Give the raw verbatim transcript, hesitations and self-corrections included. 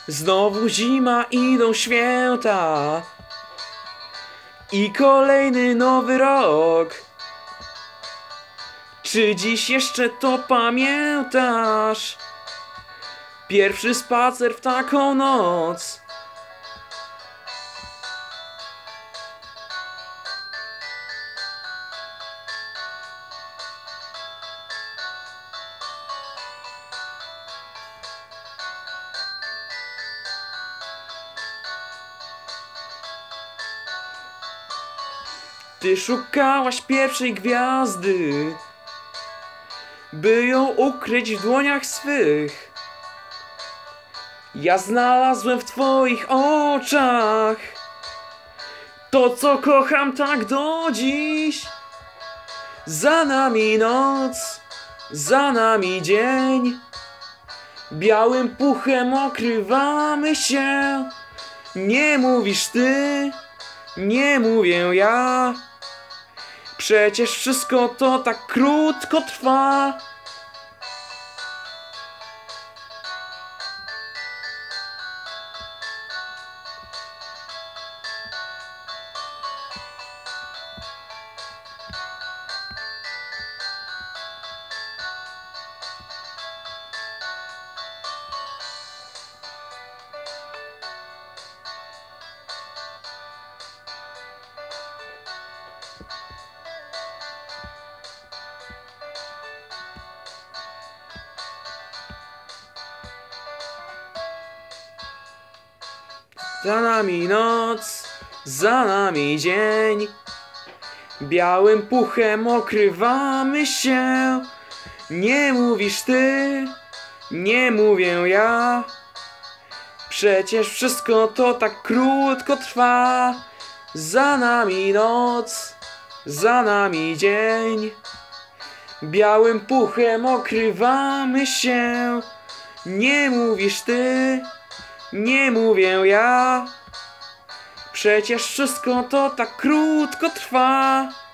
Znowu zima, idą święta i kolejny nowy rok. Czy dziś jeszcze to pamiętasz? Pierwszy spacer w taką noc. Ty szukałaś pierwszej gwiazdy, by ją ukryć w dłoniach swych. Ja znalazłem w twoich oczach to, co kocham tak do dziś. Za nami noc, za nami dzień, białym puchem okrywamy się. Nie mówisz ty, nie mówię ja, przecież wszystko to tak krótko trwa. Za nami noc, za nami dzień, białym puchem okrywamy się. Nie mówisz ty, nie mówię ja, przecież wszystko to tak krótko trwa. Za nami noc, za nami dzień, białym puchem okrywamy się. Nie mówisz ty, nie mówię ja, przecież wszystko to tak krótko trwa.